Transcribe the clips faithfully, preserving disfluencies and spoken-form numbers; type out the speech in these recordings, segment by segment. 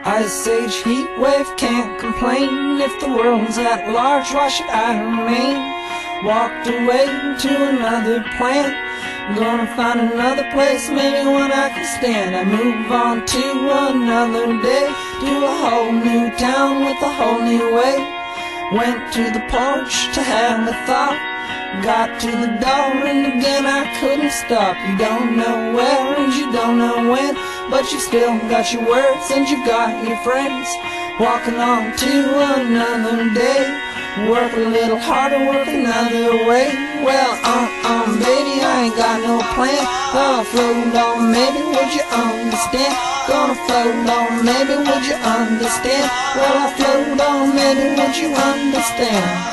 Ice age, heat wave, can't complain. If the world's at large, why should I remain? Walked away to another planet, gonna find another place, maybe one I can stand. I move on to another day, to a whole new town with a whole new way. Went to the porch to have a thought, got to the door and again I couldn't stop. You don't know where and you don't know when, but you still got your words and you got your friends. Walking on to another day, work a little harder, work another way. Well, uh-uh, baby, I ain't got no plan. I'll float on, maybe would you understand? Gonna float on, maybe would you understand? Well, I'll float on, maybe would you understand?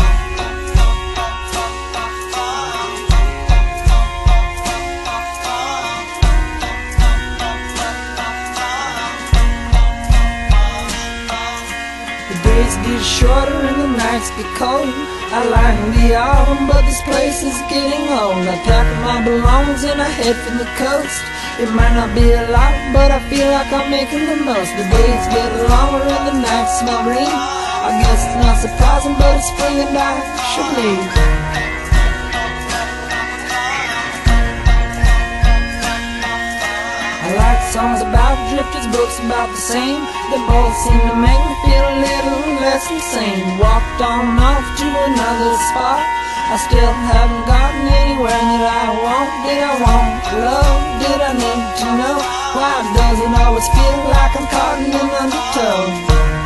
The days get shorter and the nights get cold. I like the autumn, but this place is getting old. I pack up my belongings and I head for the coast. It might not be a lot, but I feel like I'm making the most. The days get longer and the nights smell green. I guess it's not surprising, but it's spring and I should leave. I like songs about drifters, books about the same. They both seem to make me feel a little less insane. Walked on off to another spot, I still haven't gotten anywhere that I want. Did I want love? Did I need to know? Why does it always feel like I'm caught in an undertow?